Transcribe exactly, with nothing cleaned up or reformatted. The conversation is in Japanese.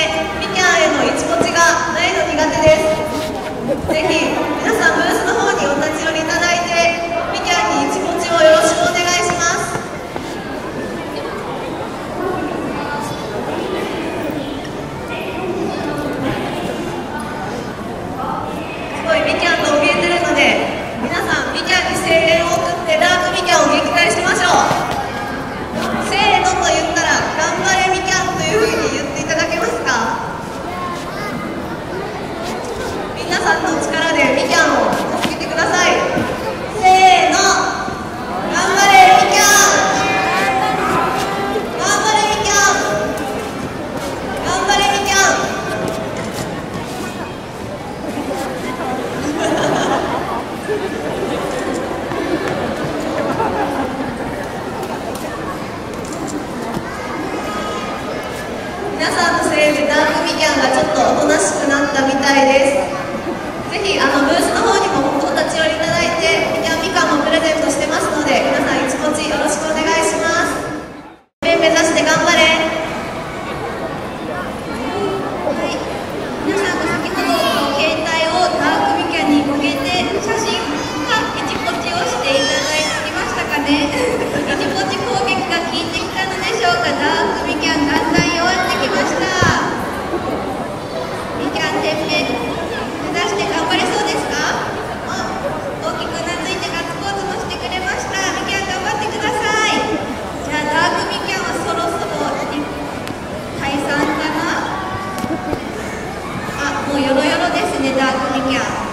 みきゃんへのイチポチが大の苦手です。ぜひ皆さんブースの方にお立ち寄りいただいて、みきゃんにイチポチをよろしくお願いします。すごいみきゃんと怯えてるので、皆さんみきゃんに声援を送ってダークみきゃんを撃退しましょう。せーのと言ったら頑張れみきゃんというふうに言っていただけますか。皆さんの力でみきゃんを助けてください。せーの、頑張れみきゃん、頑張れみきゃん、頑張れみきゃん。皆さんのせいでダークみきゃんがちょっとおとなしくなったみたいです。ぜひあのブースの方にもお立ち寄りいただいて、みきゃんみかんもプレゼントしてますので、皆さんイチポチよろしくお願いします。目指して頑張れ。はい、皆さんが先ほど携帯をダークみきゃんに向けて写真かイチポチをしていただいてきましたかね。イチポチ攻撃が効いてきたのでしょうか。ダークみきゃんだんだん弱ってきました。みきゃんてっぺん目指して頑張れそうですか。お大きくうなずいてガッツポーズもしてくれました。みきゃん頑張ってください。じゃあダークみきゃんはそろそろ退散かな。あ、もうヨロヨロですねダークみきゃん。